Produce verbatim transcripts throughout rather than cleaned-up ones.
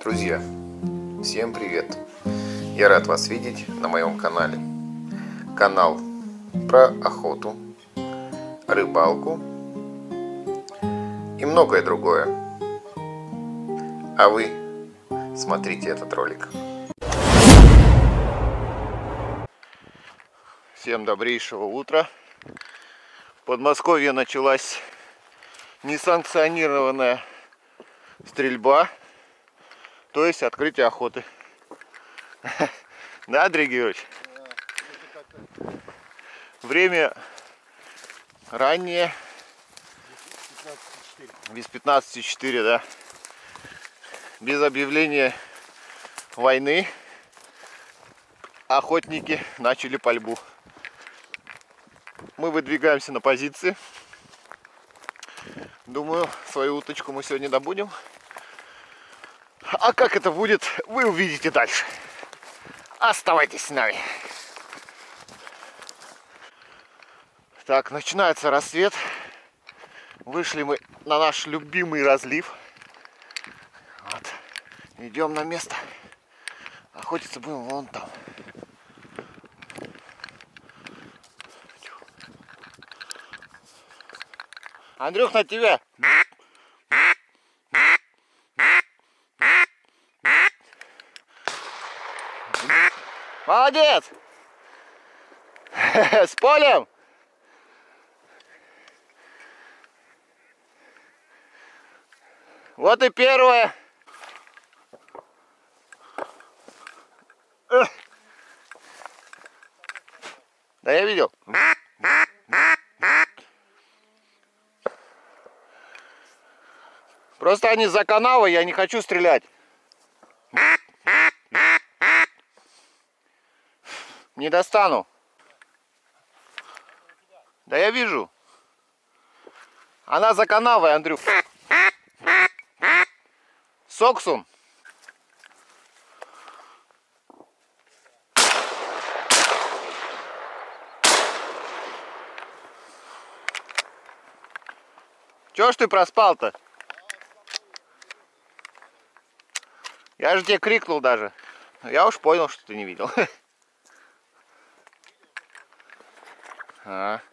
Друзья, всем привет! Я рад вас видеть на моем канале. Канал про охоту, рыбалку и многое другое. А вы смотрите этот ролик. Всем добрейшего утра. В Подмосковье началась несанкционированная стрельба, то есть открытие охоты. Да, Андрей Георгиевич? Время раннее. Без пятнадцати четыре, да. Без объявления войны охотники начали пальбу. Мы выдвигаемся на позиции. Думаю, свою уточку мы сегодня добудем. А как это будет, вы увидите дальше. Оставайтесь с нами. Так, начинается рассвет. Вышли мы на наш любимый разлив. Вот. Идем на место. Охотиться будем вон там. Андрюх, на тебя! Молодец! С полем! Вот и первое. Да я видел. Просто они за канавой, я не хочу стрелять. Не достану. Да я вижу. Она за канавой, Андрюх. Соксун. Чё ж ты проспал-то? Я же тебе крикнул даже. Я уж понял, что ты не видел. А.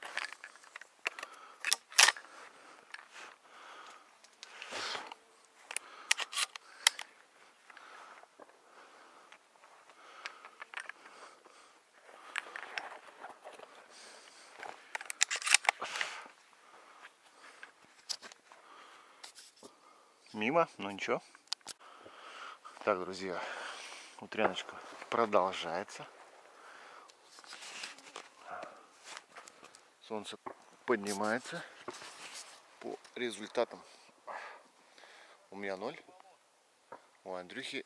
Мимо, но ничего. Так, друзья, утряночка продолжается. Солнце поднимается. По результатам у меня ноль, у Андрюхи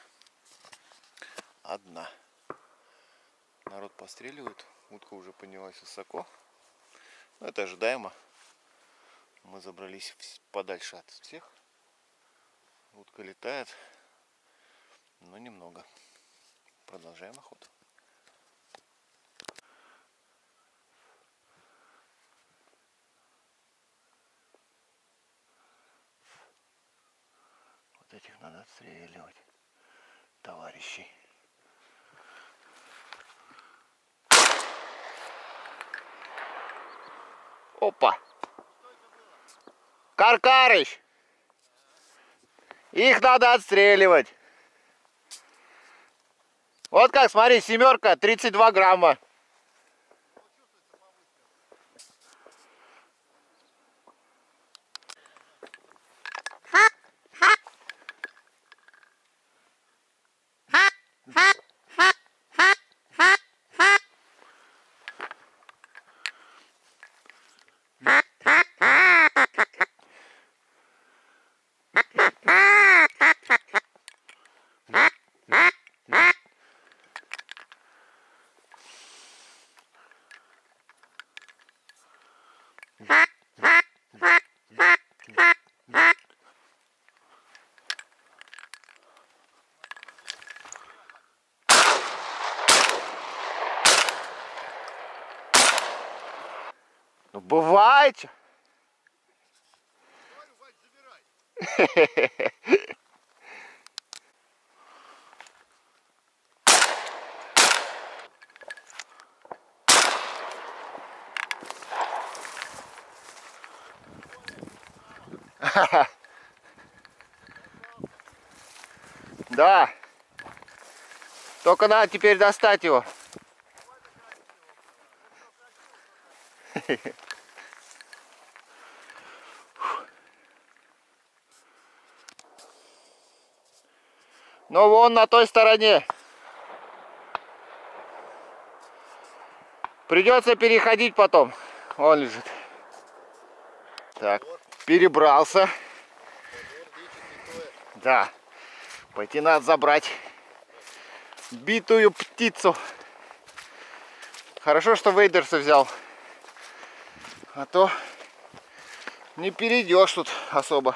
одна. Народ постреливает, утка уже поднялась высоко. Но это ожидаемо. Мы забрались подальше от всех. Утка летает, но немного. Продолжаем охоту. Вот этих надо отстреливать, товарищи. Опа! Каркарыч! Их надо отстреливать. Вот как, смотри, семерка, тридцать два грамма. Ну, бывает. Да. Только надо теперь достать его. Ну вон на той стороне. Придется переходить потом. Он лежит. Так, перебрался. Да. Пойти надо забрать битую птицу. Хорошо, что Вейдерса взял. А то не перейдешь тут особо.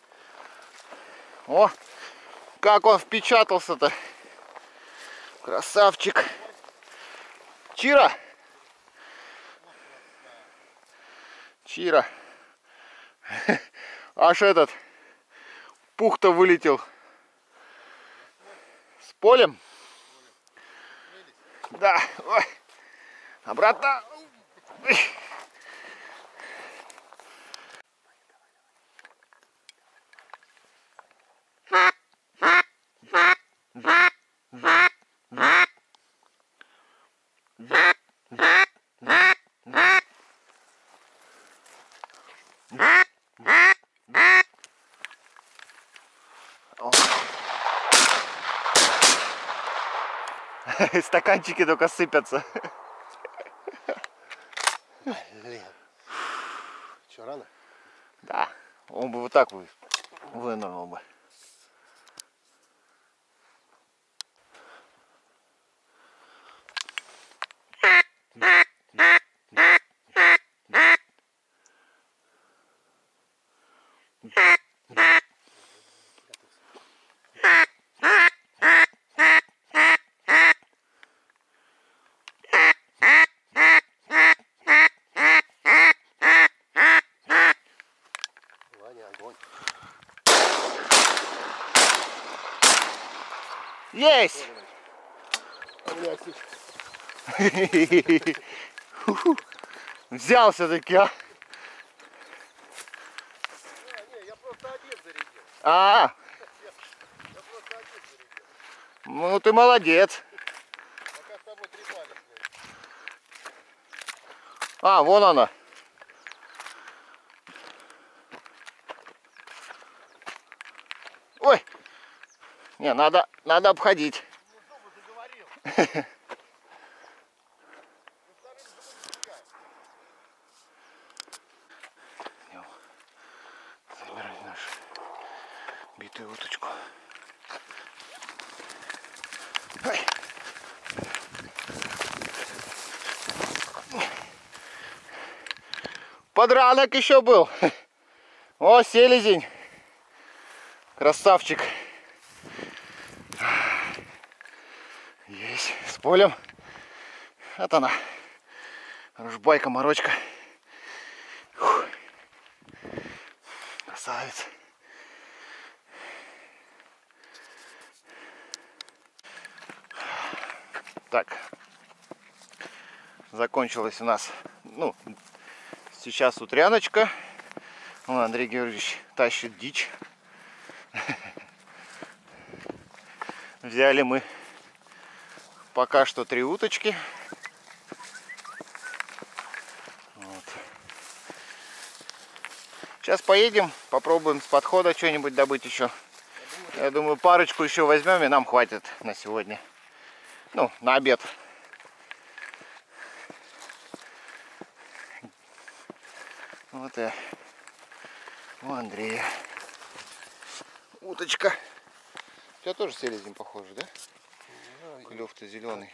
О, как он впечатался-то. Красавчик. Чира. Чира. Аж этот пух-то вылетел. С полем? Да. Ой. Обратно. Ой. Стаканчики только сыпятся. Блин. Че, рано? Да, он бы вот так вы вынырнул бы. Есть! Взял все-таки, а? Не, я просто обед зарядил. А, -а. Я просто обед зарядил. Ну ты молодец. Пока с тобой трепались. А, вон она. Ой! Не, надо, надо обходить. Забирай нашу битую уточку. Ой. Подранок еще был. О, селезень. Красавчик. Есть. С полем. Вот она. Ружбайка, морочка. Фух. Красавец. Так. Закончилась у нас, ну, сейчас утряночка. Вон Андрей Георгиевич тащит дичь. Взяли мы пока что три уточки. Вот. Сейчас поедем, попробуем с подхода что-нибудь добыть еще. Я думаю, парочку еще возьмем, и нам хватит на сегодня. Ну, на обед. Вот и у Андрея уточка. У тебя тоже селезень похоже, да? Да. Клев-то зеленый.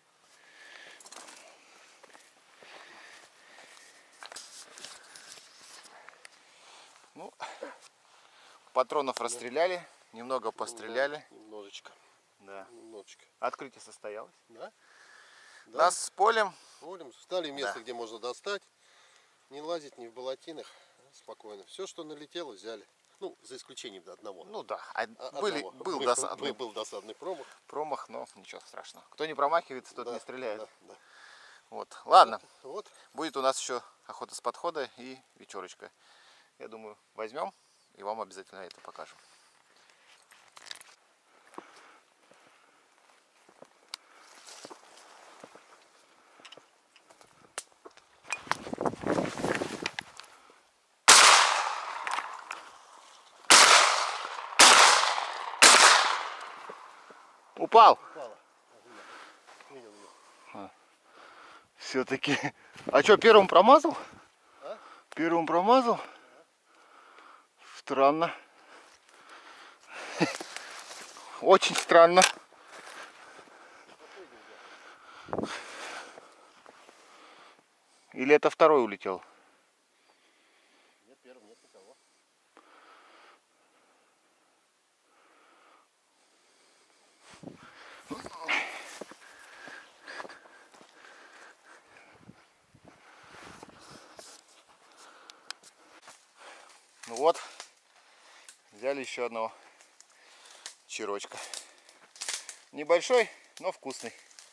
Ну, патронов расстреляли, немного постреляли. Немножечко. Да. Немножечко. Открытие состоялось. Да? Да. Нас с полем. Полем. Стали место, Да. где можно достать. Не лазить ни в болотинах. Спокойно. Все, что налетело, взяли. Ну, за исключением одного. Ну да, а Одного. были, был, был, досадный был, был досадный промах. промах, но ничего страшного. Кто не промахивается, тот Да, не стреляет. Да, да. Вот, ладно. Вот, вот. Будет у нас еще охота с подхода и вечерочка. Я думаю, возьмем И вам обязательно это покажем. Упал. Упала. Видел ее. А, все-таки. А что, первым промазал? А? Первым промазал? Странно. Очень странно. Или это второй улетел? Нет, первым нет никого. Ну вот, взяли еще одного черочка. Небольшой, но вкусный.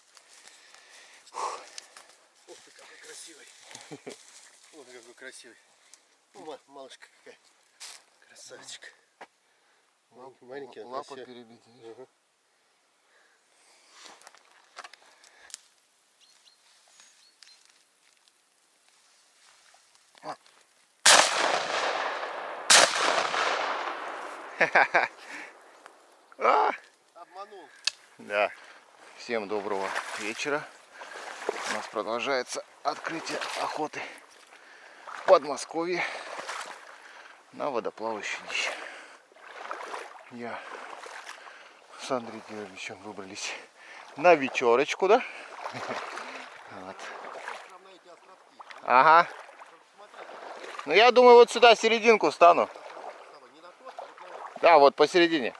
Ух ты, какой красивый. Вот какой красивый. Ну, малышка какая. Красавчик. Маленький, маленький. Лапа перебита. Угу. А! Обманул. Да. Всем доброго вечера. У нас продолжается открытие охоты в Подмосковье на водоплавающую дичь. Я с Андреем Георгиевичем выбрались на вечерочку, да? Вот. Ага. Ну я думаю, вот сюда серединку стану. Да, вот посередине.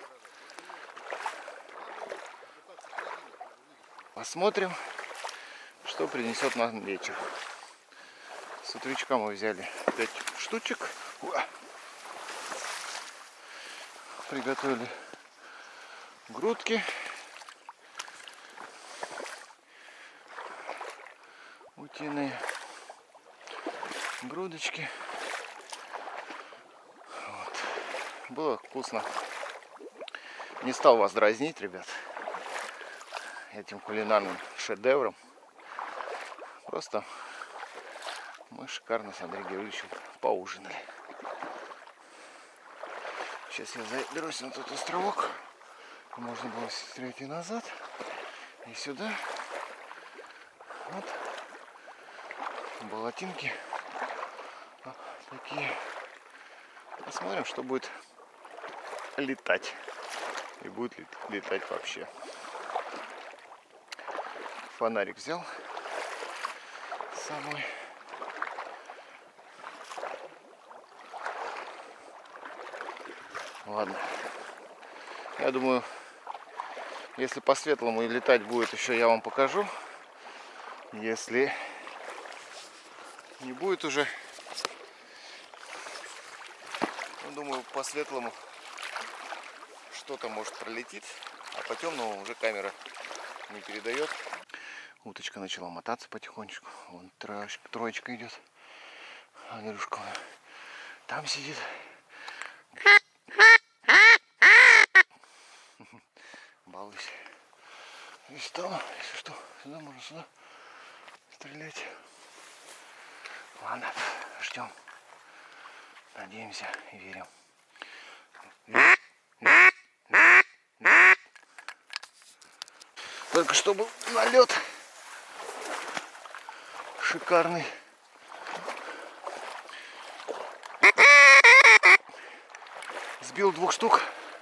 Посмотрим, что принесет нам вечер. С утречка мы взяли пять штучек. Приготовили грудки. Утиные грудочки. Вот. Было вкусно. Не стал вас дразнить, ребят, этим кулинарным шедевром. Просто мы шикарно с Андреем Георгиевичем поужинали. Сейчас я заберусь на тот островок. Можно было стрелять и назад, и сюда. Вот. Болотинки такие. Посмотрим, что будет летать. И будет летать вообще. Фонарик взял с собой. Ладно. Я думаю, если по светлому и летать будет, еще я вам покажу. Если не будет уже, ну, думаю, по светлому что-то может пролетит, а по темному уже камера не передает. Уточка начала мотаться потихонечку. Вон троечка, троечка идет. Андрюшка там сидит. Балуйся. И стало, если что, сюда можно сюда стрелять. Ладно, ждем. Надеемся и верим. Только что был налет. Шикарный. Сбил двух штук.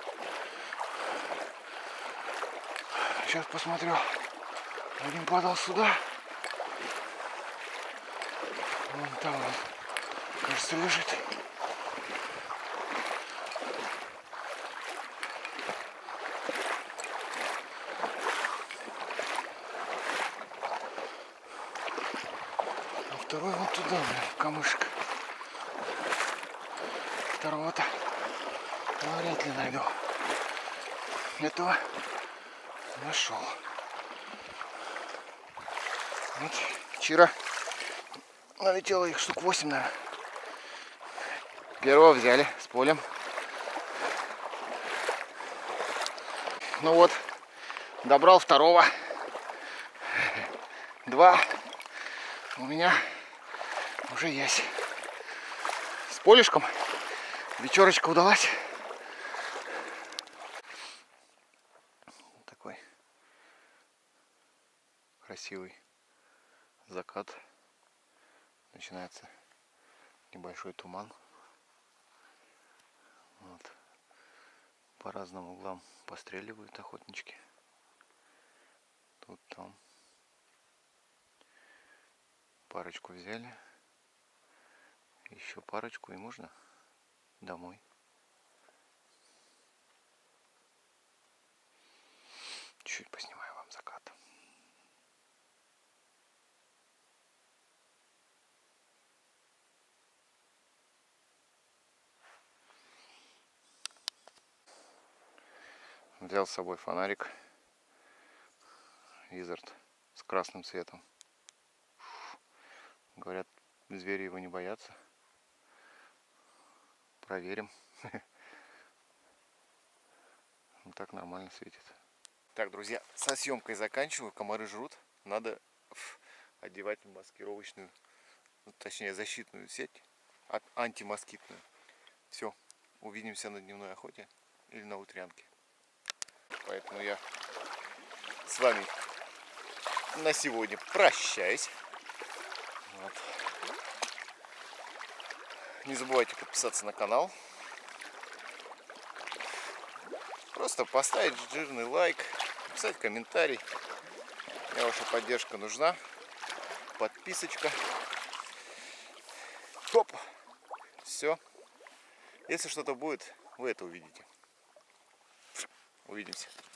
Сейчас посмотрю. Один падал сюда. Вон там он, кажется, лежит. А второй вот туда, блин, камышек. Второго-то вряд ли найду. Этого нашел. Вот вчера налетело их штук восемь, наверное. Первого взяли с полем. Ну вот, добрал второго. Два у меня уже есть. С полюшком вечерочка удалась. Такой красивый закат. Начинается небольшой туман. Вот. По разным углам постреливают охотнички. Тут, там. Парочку взяли. Еще парочку и можно домой. Чуть поснимаю вам закат. Взял с собой фонарик Визард с красным цветом. Говорят, звери его не боятся. Проверим. Он так нормально светит. Так, друзья, со съемкой заканчиваю. Комары жрут. Надо одевать маскировочную, ну, точнее защитную сеть, антимоскитную. Все, увидимся на дневной охоте или на утрянке. Поэтому я с вами на сегодня прощаюсь. Вот. Не забывайте подписаться на канал. Просто поставить жирный лайк, написать комментарий. Мне ваша поддержка нужна. Подписочка. Хоп. Все. Если что-то будет, вы это увидите. Увидимся.